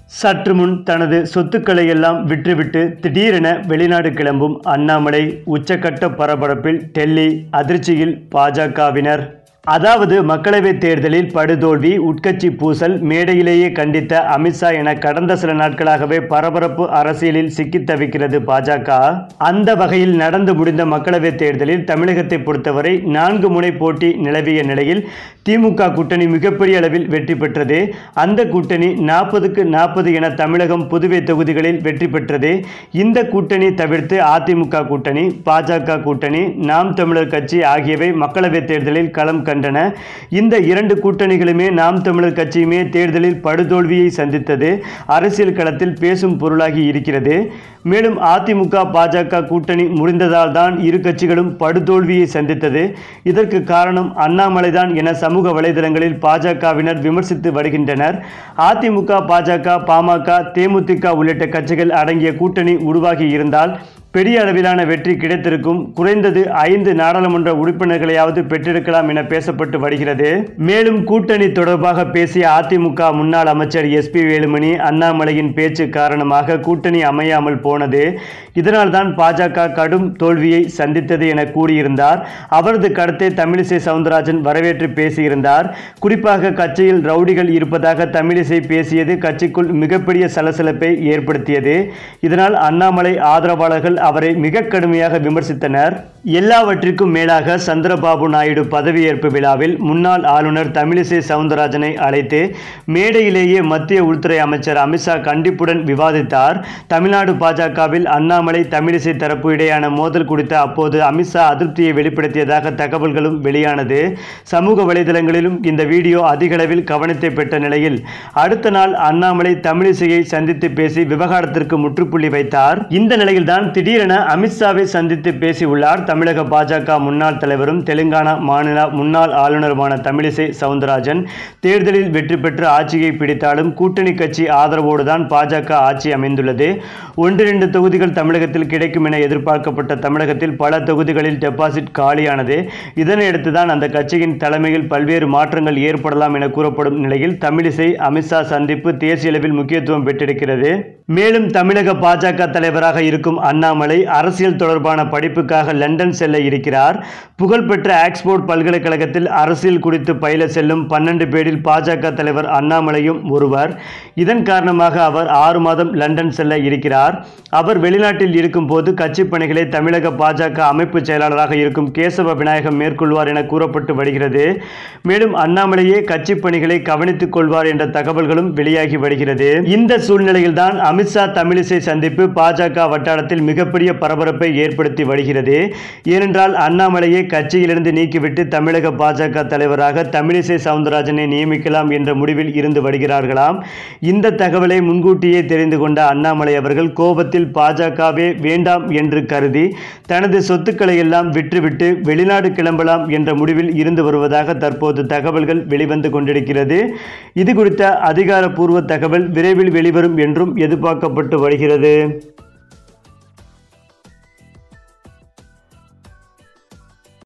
சற்று முன் தனது சொத்துக்களை எல்லாம் விற்றுவிட்டு திடீரென வெளிநாடு கிளம்பும் அண்ணாமலை உச்சக்கட்ட பரபரப்பில் டெல்லி அதிர்ச்சியில் பாஜகவினர். அதாவது மக்களவைத் தேர்தலில் படுதோல்வி, உட்கட்சி பூசல், மேடையிலேயே கண்டித்த அமித்ஷா என கடந்த சில நாட்களாகவே பரபரப்பு அரசியலில் சிக்கித் தவிக்கிறது பாஜக. அந்த வகையில் நடந்து முடிந்த மக்களவைத் தேர்தலில் தமிழகத்தை பொறுத்தவரை 4 முனை போட்டி நிலவிய நிலையில் திமுக கூட்டணி மிகப்பெரிய அளவில் வெற்றி பெற்றது. அந்த கூட்டணி 40க்கு 40 என தமிழகம், புதுவை தொகுதிகளில் வெற்றி பெற்றது. இந்த கூட்டணி தவிர்த்து அதிமுக கூட்டணி, பாஜக கூட்டணி, நாம் தமிழர் கட்சி ஆகியவை மக்களவைத் தேர்தலில் களம் கண்டன. இந்த 2 கூட்டணிகளுமே நாம் தமிழர் கட்சியுமே தேர்தலில் படுதோல்வியை சந்தித்தது அரசியல் களத்தில் பேசும் பொருளாகி இருக்கிறது. மேலும் அதிமுக பாஜக கூட்டணி முறிந்ததால் தான் இரு கட்சிகளும் படுதோல்வியை சந்தித்தது. இதற்கு காரணம் அண்ணாமலைதான் என சமூக வலைதளங்களில் பாஜகவினர் விமர்சித்து வருகின்றனர். அதிமுக, பாஜக, பாமக, தேமுதிக உள்ளிட்ட கட்சிகள் அடங்கிய கூட்டணி உருவாகி இருந்தால் பெரிய அளவிலான வெற்றி கிடைத்திருக்கும். குறைந்தது 5 நாடாளுமன்ற உறுப்பினர்களையாவது பெற்றிருக்கலாம் என பேசப்பட்டு வருகிறது. மேலும் கூட்டணி தொடர்பாக பேசிய அதிமுக முன்னாள் அமைச்சர் எஸ்.பி. வேலுமணி, அண்ணாமலையின் பேச்சு காரணமாக கூட்டணி அமையாமல் போனது, இதனால் தான் பாஜக கடும் தோல்வியை சந்தித்தது என கூறியிருந்தார். அவரது கருத்தை தமிழிசை சவுந்தரராஜன் வரவேற்று பேசியிருந்தார். குறிப்பாக கட்சியில் ரவுடிகள் இருப்பதாக தமிழிசை பேசியது கட்சிக்குள் மிகப்பெரிய சலசலப்பை ஏற்படுத்தியது. இதனால் அண்ணாமலை ஆதரவாளர்கள் அவரை மிக கடுமையாக விமர்சித்தனர். எல்லாவற்றிற்கும் மேலாக சந்திரபாபு நாயுடு பதவியேற்பு விழாவில் முன்னாள் ஆளுநர் தமிழிசை சவுந்தரராஜனை அழைத்து மேடையிலேயே மத்திய உள்துறை அமைச்சர் அமித்ஷா கண்டிப்புடன் விவாதித்தார். தமிழ்நாடு பாஜகவில் அண்ணாமலை, தமிழிசை தரப்பு இடையான மோதல் குறித்து அப்போது அமித்ஷா அதிருப்தியை வெளிப்படுத்தியதாக தகவல்களும் வெளியானது. சமூக வலைதளங்களிலும் இந்த வீடியோ அதிகளவில் கவனத்தை பெற்ற நிலையில் அடுத்த நாள் அண்ணாமலை தமிழிசையை சந்தித்து பேசி விவகாரத்திற்கு முற்றுப்புள்ளி வைத்தார். இந்த நிலையில்தான் திடீரென அமித்ஷாவை சந்தித்து பேசியுள்ளார் தமிழக பாஜக முன்னாள் தலைவரும் தெலுங்கானா மாநில முன்னாள் ஆளுநருமான தமிழிசை சவுந்தரராஜன். தேர்தலில் வெற்றி பெற்று ஆட்சியை பிடித்தாலும் கூட்டணி கட்சி ஆதரவோடு தான் பாஜக ஆட்சி அமைந்துள்ளது. 1-2 தொகுதிகள் தமிழகத்தில் கிடைக்கும் என எதிர்பார்க்கப்பட்ட தமிழகத்தில் பல தொகுதிகளில் டெபாசிட் காலியானது. இதனையடுத்து தான் அந்த கட்சியின் தலைமையில் பல்வேறு மாற்றங்கள் ஏற்படலாம் என கூறப்படும் நிலையில் தமிழிசை அமித்ஷா சந்திப்பு தேசிய அளவில் முக்கியத்துவம் பெற்றிருக்கிறது. மேலும் தமிழக பாஜக தலைவராக இருக்கும் அண்ணாமலை அரசியல் தொடர்பான படிப்புக்காக லண்டன் செல்ல இருக்கிறார். புகழ்பெற்ற ஆக்ஸ்போர்ட் பல்கலைக்கழகத்தில் அரசியல் குறித்து பயில செல்லும் 12 பேரில் பாஜக தலைவர் அண்ணாமலையும் ஒருவர். இதன் காரணமாக அவர் 6 மாதம் லண்டன் செல்ல இருக்கிறார். அவர் வெளிநாட்டில் இருக்கும் போது கட்சி பணிகளை தமிழக பாஜக அமைப்பு செயலாளராக இருக்கும் கேசவ விநாயகம் மேற்கொள்வார் என கூறப்பட்டு வருகிறது. மேலும் அண்ணாமலையே கட்சி பணிகளை கவனித்துக் கொள்வார் என்ற தகவல்களும் வெளியாகி வருகிறது. இந்த சூழ்நிலையில் தான் அமித்ஷா தமிழிசை சந்திப்பு பாஜக வட்டாரத்தில் மிகப்பெரிய பரபரப்பை ஏற்படுத்தி வருகிறது. ஏனென்றால் அண்ணாமலையை கட்சியிலிருந்து நீக்கிவிட்டு தமிழக பாஜக தலைவராக தமிழிசை சவுந்தரராஜனை நியமிக்கலாம் என்ற முடிவில் இருந்து வருகிறார்களாம். இந்த தகவலை முன்கூட்டியே தெரிந்து கொண்ட அண்ணாமலை அவர்கள் கோபத்தில் பாஜகவே வேண்டாம் என்று கருதி தனது சொத்துக்களை எல்லாம் விற்றுவிட்டு வெளிநாடு கிளம்பலாம் என்ற முடிவில் இருந்து வருவதாக தற்போது தகவல்கள் வெளிவந்து கொண்டிருக்கிறது. இது குறித்த அதிகாரப்பூர்வ தகவல் விரைவில் வெளிவரும் என்றும் எதிர்பார்க்கப்பட்டு வருகிறது.